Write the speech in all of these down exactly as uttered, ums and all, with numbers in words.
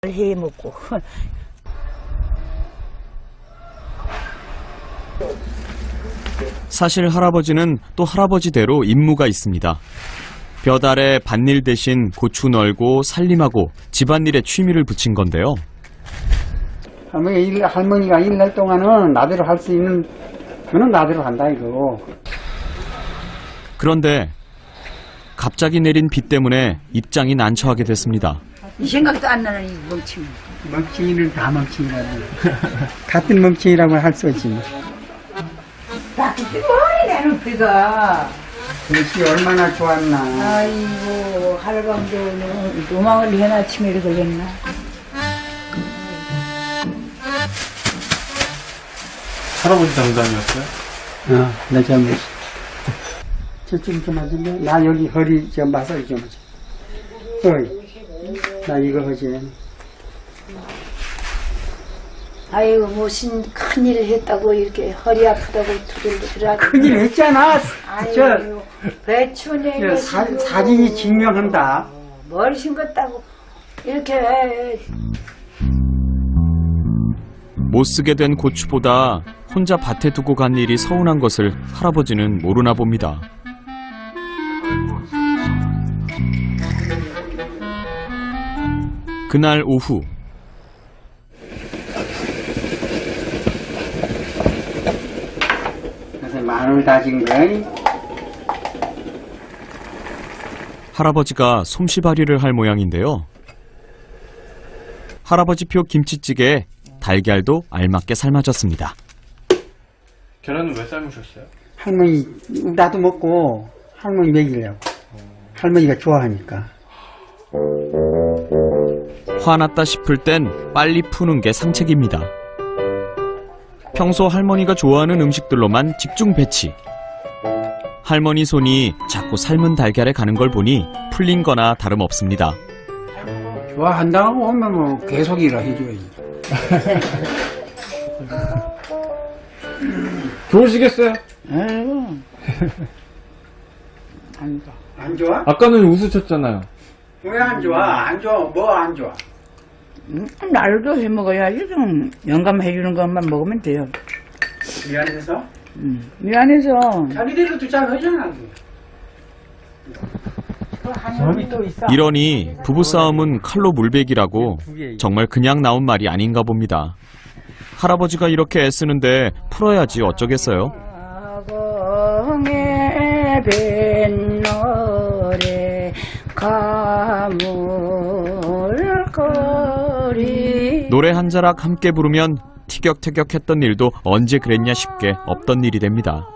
해 먹고. 사실 할아버지는 또 할아버지대로 임무가 있습니다. 볕 아래 밭일 대신 고추 널고 살림하고 집안일에 취미를 붙인 건데요. 할머니가, 일, 할머니가 일할 동안은 나대로 할 수 있는 그는 나대로 한다 이거. 그런데 갑자기 내린 비 때문에 입장이 난처하게 됐습니다. 이 생각도 안 나는 이 멍청이. 멍청이는 다 멍청이라고. 같은 멍청이라고 할 수 없지. 그때 뭐해 나는 비가. 글씨 얼마나 좋았나. 아이고 할아버지는 도망을 해나 치매를 걸렸나. 할아버지 장담이었어요? 어, 나 잘못. 저좀 좀 하실래? 나 여기 허리 좀 마사지 좀 하자. 어이, 나 이거 하지. 아이고 무슨 큰일 했다고 이렇게 허리 아프다고 두들두들. 큰일 했잖아. 저, 배추내 저 사, 사진이 증명한다. 뭘 심겼다고 이렇게. 못 쓰게 된 고추보다 혼자 밭에 두고 간 일이 서운한 것을 할아버지는 모르나 봅니다. 그날 오후 그래서 마늘 다진 거. 할아버지가 솜씨발이를 할 모양인데요. 할아버지표 김치찌개에 달걀도 알맞게 삶아졌습니다. 계란은 왜 삶으셨어요? 할머니, 나도 먹고 할머니 먹이려고. 할머니가 좋아하니까. 화났다 싶을 땐 빨리 푸는 게 상책입니다. 평소 할머니가 좋아하는 음식들로만 집중 배치. 할머니 손이 자꾸 삶은 달걀에 가는 걸 보니 풀린 거나 다름없습니다. 좋아한다고 하면 뭐 계속 일을 해줘야지. 좋으시겠어요? 에휴. 안 좋아. 안 좋아? 아까는 웃으셨잖아요. 왜 안 좋아? 안 좋아? 뭐 안 좋아? 음, 날도 해 먹어야지. 좀 영감해주는 것만 먹으면 돼요. 미안해서? 음, 미안해서. 자기대로 또 잘 하잖아. 점이 또 있어. 이러니 부부싸움은 칼로 물베기라고 정말 그냥 나온 말이 아닌가 봅니다. 할아버지가 이렇게 애쓰는데 풀어야지 어쩌겠어요. 가공에 뵌 노래 가물거리. 노래 한 자락 함께 부르면 티격태격했던 일도 언제 그랬냐 싶게 없던 일이 됩니다.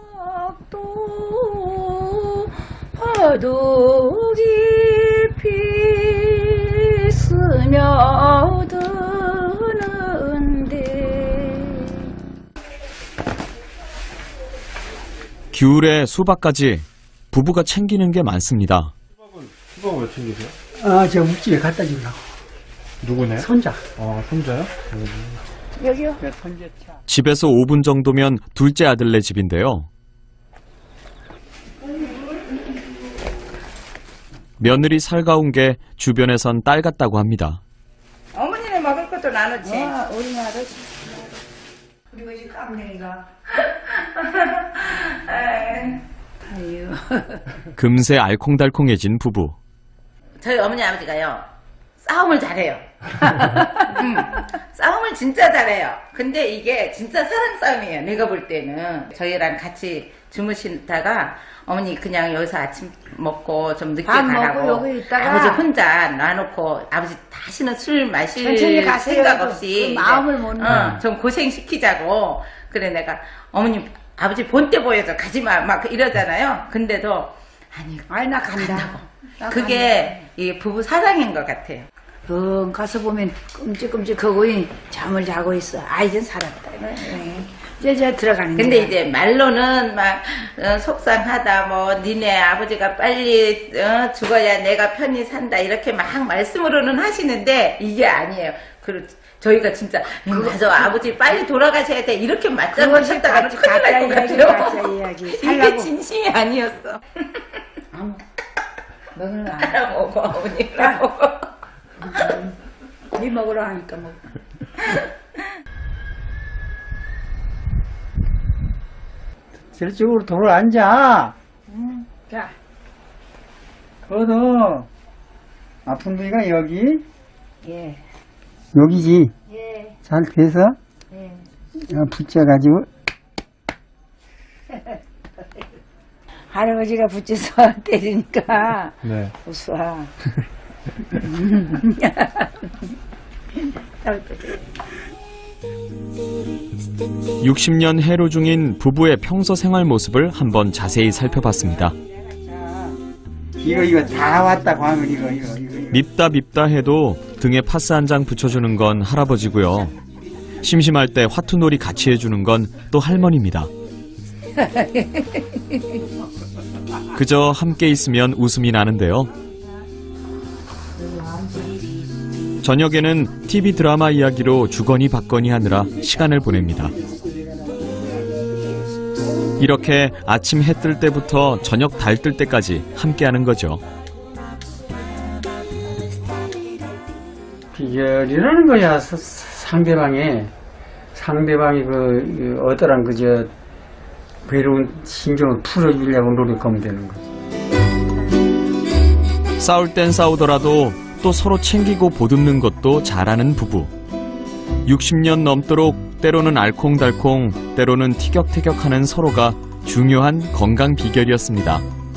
파도 깊이 스며드는데. 귤에 수박까지 부부가 챙기는 게 많습니다. 수박은, 수박은 왜 챙기세요? 아, 저 묵집에 갖다 주려고. 누구네? 손자. 아, 손자요? 음. 여기요. 집에서 오 분 정도면 둘째 아들네 집인데요. 며느리 살가운 게 주변에선 딸 같다고 합니다. 어머니네 먹을 것도 나눴지. 와, 우리 아버지. 그리고 이 깜냥이가. 아유. 금세 알콩달콩해진 부부. 저희 어머니 아버지가요 싸움을 잘해요. 음, 싸움을 진짜 잘해요. 근데 이게 진짜 사랑 싸움이에요. 내가 볼 때는 저희랑 같이 주무시다가 어머니 그냥 여기서 아침 먹고 좀 늦게 가라고 여기 있다가 아버지 혼자 놔놓고 아버지 다시는 술 마실 천천히 가세요. 생각 없이 그 마음을 못 어, 좀 고생시키자고. 그래 내가 어머니 아버지 본때 보여줘 가지마 막 이러잖아요. 근데도 아니 아이 나 간다. 나 그게 이 부부 사랑인 것 같아요. 응, 가서 보면 끔찍끔찍하고 잠을 자고 있어. 아, 이젠 살았다. 이제 저 들어가는 거야. 근데 이제 말로는 막 어, 속상하다, 뭐 니네 아버지가 빨리 어, 죽어야 내가 편히 산다 이렇게 막 말씀으로는 하시는데 이게 아니에요. 그 저희가 진짜 음, 맞아 아버지 빨리 돌아가셔야 돼 이렇게 맞장구 쳤다가는 큰일 날 것 같아요. 가짜 이야기. 이게 살라고. 진심이 아니었어. 너는 안 알아보고 어머니라고. 네 먹으라 하니까 뭐. 저쪽으로 돌아 앉아. 응. 자, 거도 아픈 부위가 여기, 예, 여기지. 예, 잘 돼서 예. 붙여가지고 할아버지가 붙여서 때리니까 네. 웃어. 육십 년 해로 중인 부부의 평소 생활 모습을 한번 자세히 살펴봤습니다. 이거 이거 다 왔다고 하면 이거 이거 이거, 이거. 밉다 밉다 해도 등에 파스 한 장 붙여주는 건 할아버지고요. 심심할 때 화투놀이 같이 해주는 건 또 할머니입니다. 그저 함께 있으면 웃음이 나는데요. 저녁에는 티비 드라마 이야기로 주거니 받거니 하느라 시간을 보냅니다. 이렇게 아침 해 뜰 때부터 저녁 달 뜰 때까지 함께하는 거죠. 비결이라는 거야. 사- 상대방의 상대방이 그, 그 어떠한 그저 괴로운 신경을 풀어주려고 노력하면 되는 거지. 싸울 땐 싸우더라도 또 서로 챙기고 보듬는 것도 잘하는 부부. 육십 년 넘도록 때로는 알콩달콩, 때로는 티격태격하는 서로가 중요한 건강 비결이었습니다.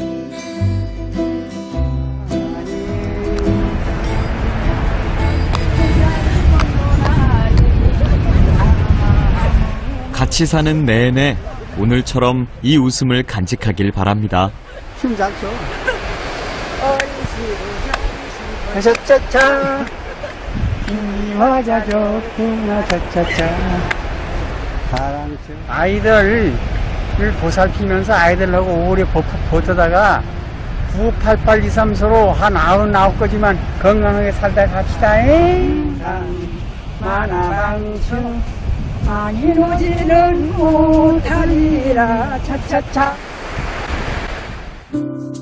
같이 사는 내내 오늘처럼 이 웃음을 간직하길 바랍니다. 힘 잘 줘. 차차차 이화자 좋구나 차차차 바람 아이들을 보살피면서 아이들하고 오래 버- 버티다가 구팔팔이삼소로 한 아흔아홉 거지만 건강하게 살다 갑시다. 에이. 만화방수 많이 오지는 못하리라 차차차